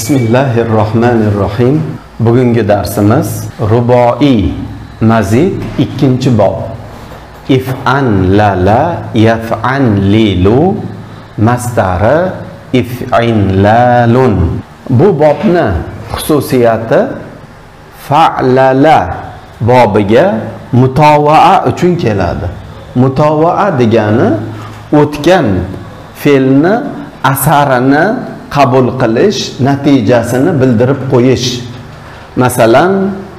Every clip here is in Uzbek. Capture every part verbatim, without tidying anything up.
Bismillahirrohmanirrohim. Bugungi darsimiz ruboiy mazid ikkinchi bob. If'an lala yaf'an lilu masdari if'inlalun. Bu bobni xususiyati fa'lala bobiga mutavaa uchun keladi. Mutavaa degani o'tgan fe'lni asarini qabul qilish, natijasini bildirib qo'yish. Masalan,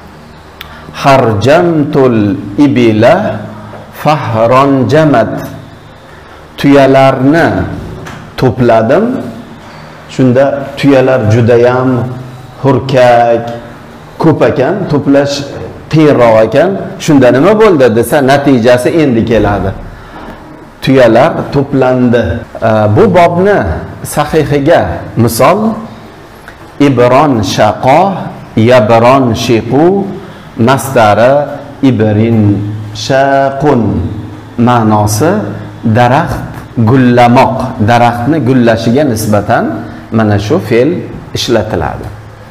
harjamtul ibila fahron jamat. Tuyalarni to'pladim. Shunda tuyalar judayam hurkak, ko'p ekan, to'plash qiyinroq ekan. Shunda nima bo'ldi desa, natijasi endi keladi. Tuyalar to'plandi. Bu bobni sahihiga misol ibron shaqo yabron shiqu masdari ibrin shaqun, ma'nosi daraxt gullamoq, daraxtni gullashiga nisbatan mana shu fe'l ishlatiladi.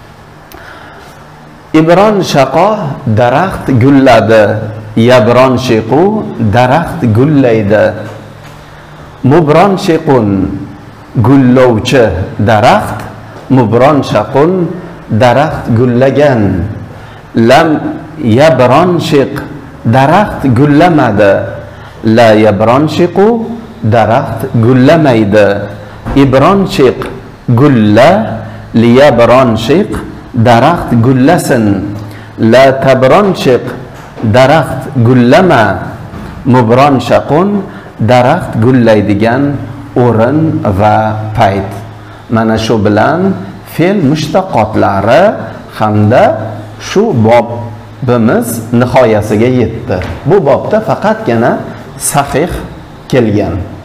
Ibron shaqo daraxt gulladi, yabron shiqu daraxt gullaydi. Mubron shiqun gullovchi daraxt, mubron shaqun daraxt gullagan. Lam yabron shiq daraxt gullamadi, la yabron shiqu daraxt gullamaydi. Ibron shiq gulla, li yabron shiq daraxt gullasin. La tabron shiq daraxt gullama, mubron shaqun daraxt gullaydigan o'rin va payt. Mana shu bilan fe'l mushtaqotlari hamda shu bobimiz nihoyasiga yetdi. Bu bobda faqatgina sahih kelgan.